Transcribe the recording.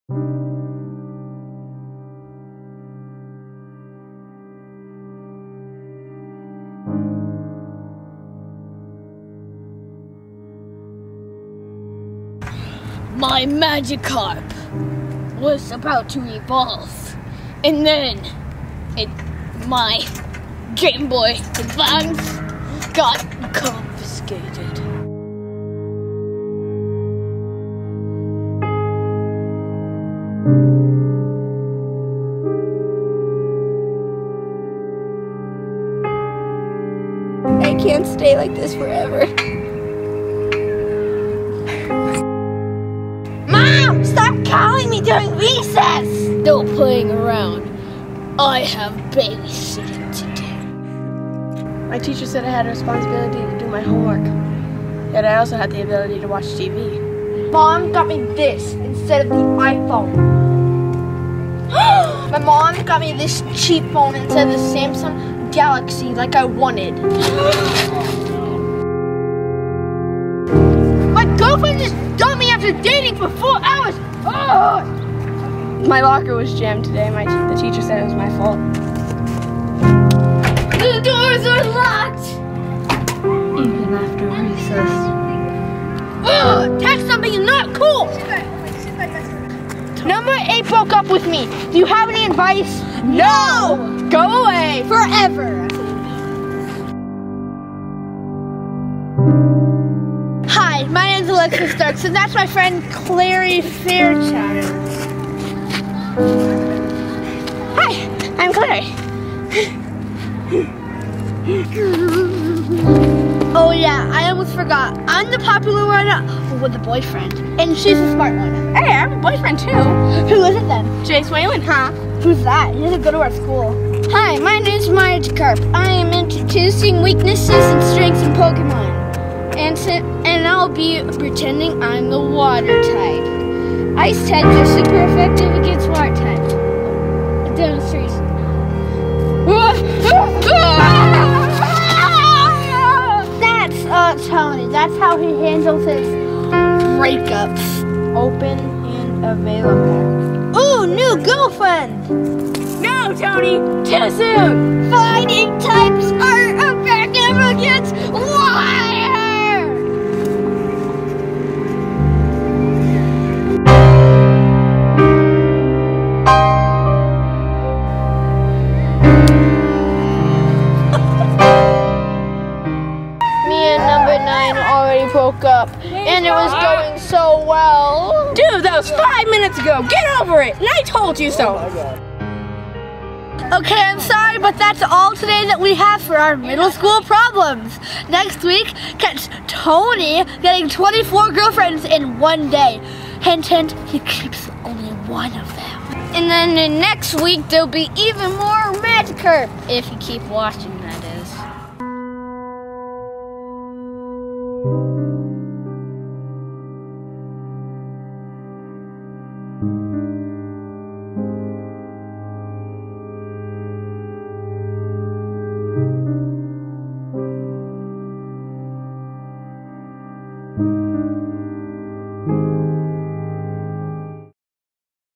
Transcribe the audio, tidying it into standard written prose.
My Magikarp was about to evolve, and then my Game Boy Advance got confiscated. I can't stay like this forever. Mom, stop calling me during recess! Still playing around. I have babysitting to do. My teacher said I had a responsibility to do my homework. Yet I also had the ability to watch TV. Mom got me this instead of the iPhone. My mom got me this cheap phone instead of the Samsung Galaxy like I wanted. My girlfriend just dumped me after dating for 4 hours. Oh! My locker was jammed today. The teacher said it was my fault. The doors are locked! Even after recess. Ugh! Text something is not cool! Number 8 broke up with me. Do you have any advice? No! Go away! Forever! Hi, my name's Alexis Starks, and that's my friend Clary Fairchild. Hi, I'm Clary. Oh yeah, I almost forgot. I'm the popular one with a boyfriend, and she's the smart one. Hey, I have a boyfriend too. Who is it then? Jace Whalen, huh? Who's that? He doesn't go to our school. Hi, my name's Magikarp. I am introducing weaknesses and strengths in Pokemon. And I'll be pretending I'm the water type. Ice types are super effective against water types. A demonstration. That's Tony. That's how he handles his breakups. Open and available. Ooh, new girlfriend! No, Tony! Too soon! Fighting types are effective against water! Already broke up, and it was going so well. Dude, that was 5 minutes ago. Get over it. And I told you so. Okay, I'm sorry, but that's all today that we have for our middle school problems. Next week, catch Tony getting 24 girlfriends in one day. Hint, hint, he keeps only one of them. And then next week, there'll be even more Magikarp if you keep watching.